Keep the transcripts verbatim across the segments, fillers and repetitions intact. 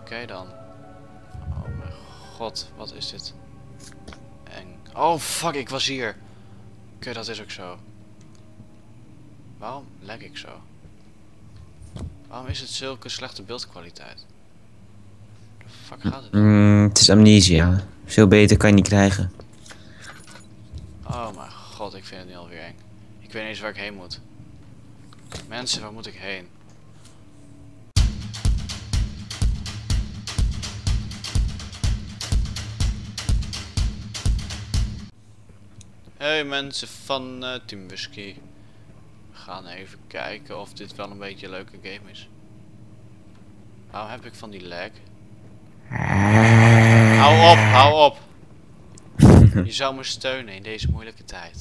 okay dan. Oh mijn god, wat is dit? Eng. Oh fuck, ik was hier. Oké, okay, dat is ook zo. Waarom lag ik zo? Waarom is het zulke slechte beeldkwaliteit? De fuck gaat het? Mm, het is amnesia. Veel beter kan je niet krijgen. Oh mijn god, ik vind het nu alweer eng. Ik weet niet eens waar ik heen moet. Mensen, waar moet ik heen? Hey mensen van uh, Team Whisky. We gaan even kijken of dit wel een beetje een leuke game is. Waarom heb ik van die lag? Hou op, hou op! Je zou me steunen in deze moeilijke tijd.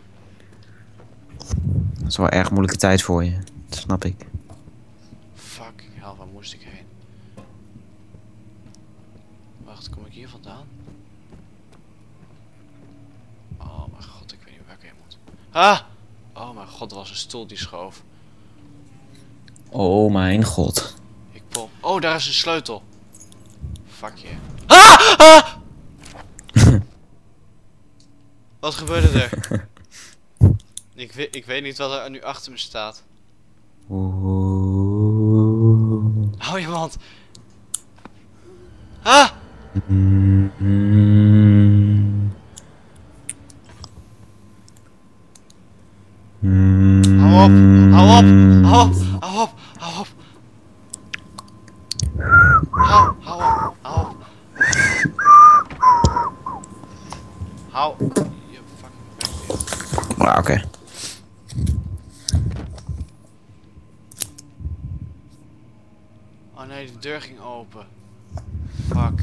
Dat is wel een erg moeilijke tijd voor je. Dat snap ik. Fucking hell, waar moest ik heen? Wacht, kom ik hier vandaan? Oh mijn god, ik weet niet waar ik heen moet. Ah! Oh mijn god, er was een stoel die schoof. Oh mijn god. Ik pop. Oh, daar is een sleutel. Fuck je. Ah! Ah! Wat gebeurde er? ik, weet, ik weet niet wat er nu achter me staat. Oeh. Hou je mond. Ah! Mm-hmm. Hou op, hou op, hou op, hou op, hou op. Hou, hou op, hou op. Hou. Je fucking bek dicht. Ah, oké. Okay. Oh nee, de deur ging open. Fuck.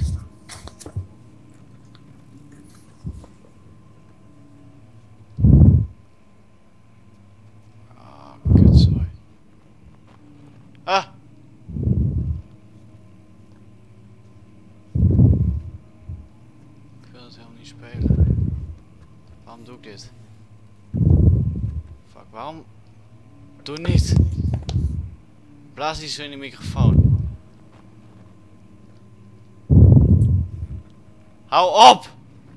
Ah, kutzooi. Ah! Ik wil het helemaal niet spelen. Waarom doe ik dit? Fuck, waarom? Doe niet! Blaas niet zo in de microfoon. Hou op!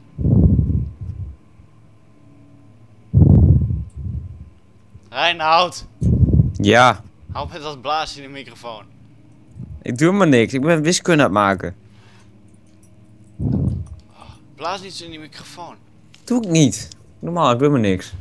Reinoud! Ja. Hou met dat blazen in de microfoon. Ik doe maar niks. Ik ben wiskunde aan het maken. Oh, blaas niet zo in die microfoon. Doe ik niet. Normaal, ik doe maar niks.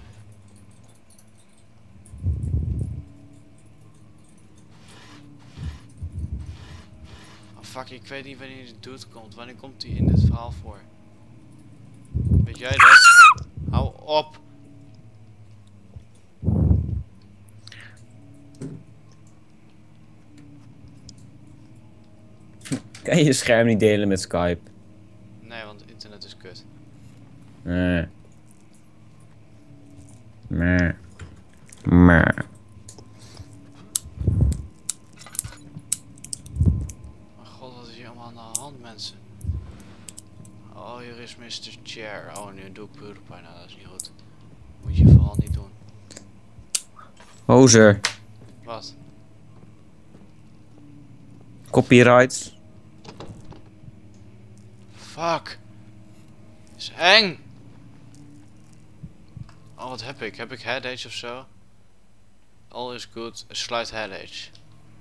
Oh fuck, ik weet niet wanneer dit doet komt. Wanneer komt hij in dit verhaal voor? Weet jij dat? Hou op! Kan je je scherm niet delen met Skype? Nee, want het internet is kut. Nee. Nee. Nee. Mijn god, wat is hier allemaal aan de hand, mensen? Oh, hier is mister Chair. Oh, nu doe ik PewDiePie. Nou, dat is niet goed. Moet je vooral niet doen. Hozer. Wat? Copyrights. Fuck! Is eng! Oh, wat heb ik? Heb ik headache of zo? All is good, a slight headache.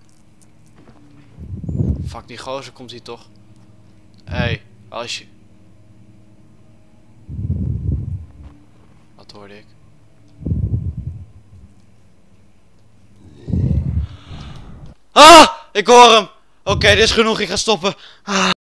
Fuck, die gozer komt hier toch? Hé, hey, als je... Wat hoorde ik? Ah! Ik hoor hem! Oké, okay, dit is genoeg, ik ga stoppen. Ah.